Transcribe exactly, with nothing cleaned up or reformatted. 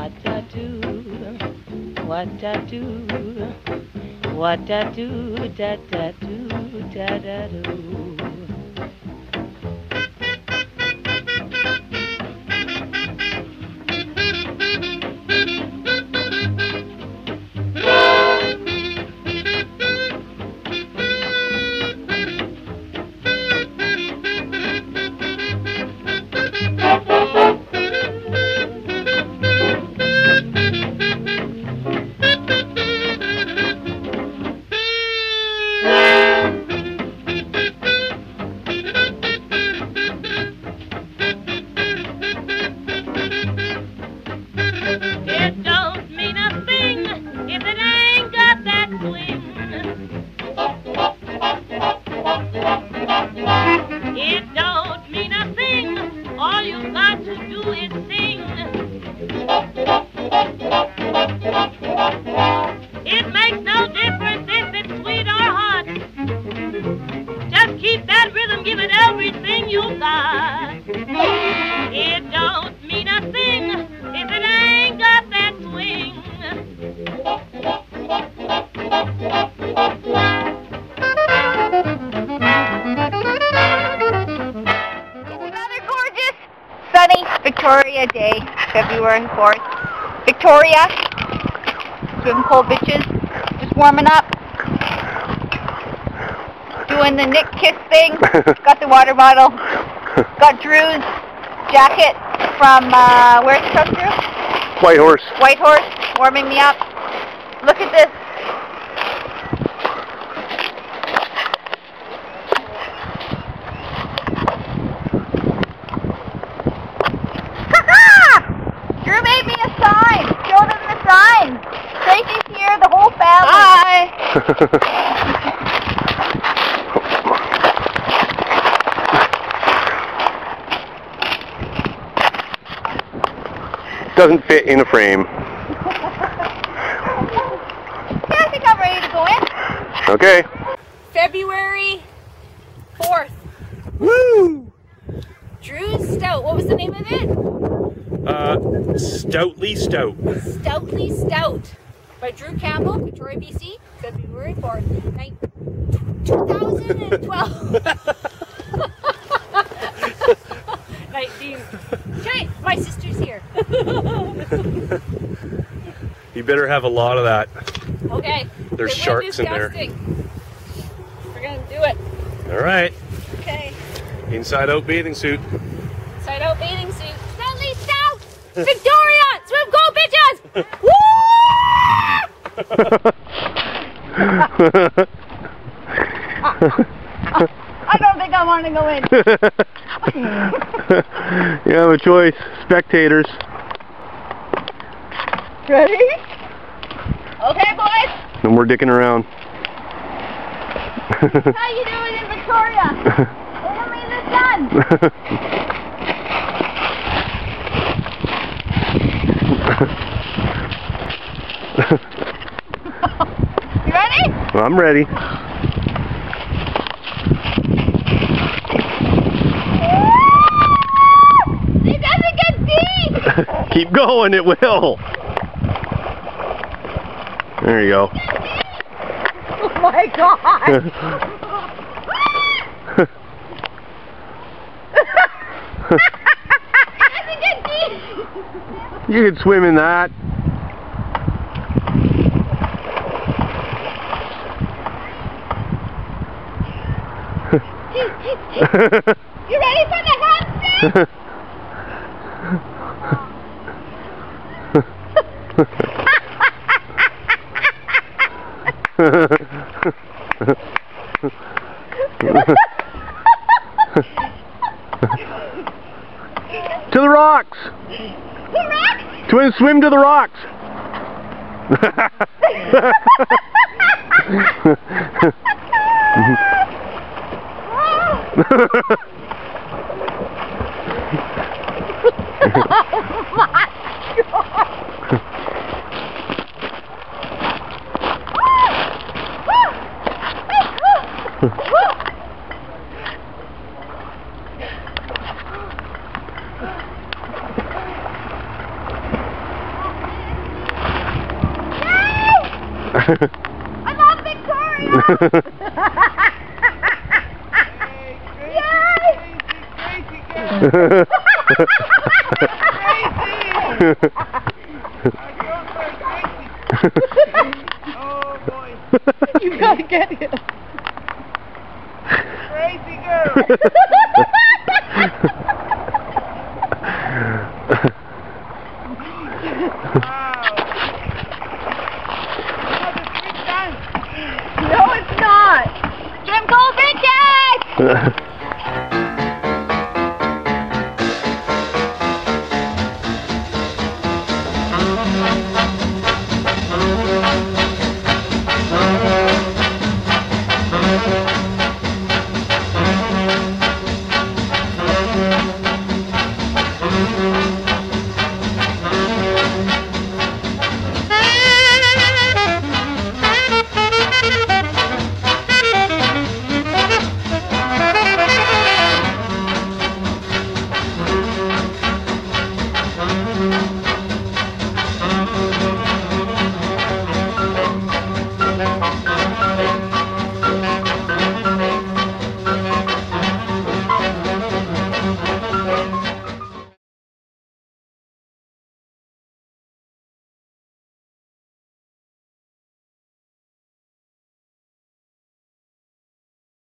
what I do, what I do, what I do, da da do, da da do. Victoria Day, February fourth. Victoria, swim pool bitches, just warming up, doing the Nick Kiss thing. Got the water bottle, got Drew's jacket from, uh, where's it from, Drew? White Horse. White Horse, warming me up. Look at this. Tracy's here, the whole family. Bye. Doesn't fit in a frame. Yeah, I think I'm ready to go in. Okay. February fourth. Woo! Drew's Stout. What was the name of it? Uh, Stoutly Stout. Stoutly Stout. By Drew Campbell, Victoria, B C, February fourth, twenty twelve. nineteen. Okay, my sister's here. You better have a lot of that. Okay. There's sharks in there. We're gonna do it. All right. Okay. Inside out bathing suit. Inside out bathing suit. Stoutly Stout! Victoria! Swim goal, bitches! Woo! I don't think I want to go in. You have a choice, spectators. Ready? Okay, boys. No more dicking around. How you doing in Victoria? Look me the sun. You ready? Well, I'm ready. It doesn't get deep! Keep going, it will. There you go. Oh my god! It doesn't get deep! You can swim in that. You ready for the handstand? To the rocks! The rocks? Twin, swim to the rocks! Oh my god! I'm on Victoria! Yay! Oh boy. You gotta get him. Crazy girl. Wow. Another sweet dance. No, it's not. Jim, go bitches!